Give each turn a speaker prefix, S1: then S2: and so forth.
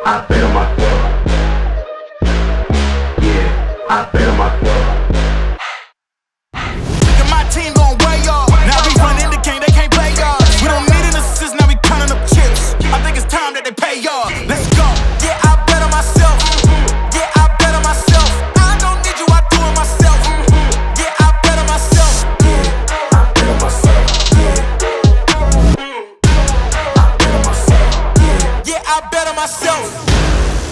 S1: I bet on myself. Yeah, I bet on myself.
S2: Look at my team going way up. Now we running the game, they can't play us. We don't need an assist, now we counting up chips. I think it's time that they pay up. Let's go. Yeah, I bet on myself. Yeah, I bet on myself. I don't need you, I do it myself. Yeah, I bet on myself.
S1: Yeah, I bet on myself. Yeah, I bet on myself.
S2: Yeah, I bet on myself.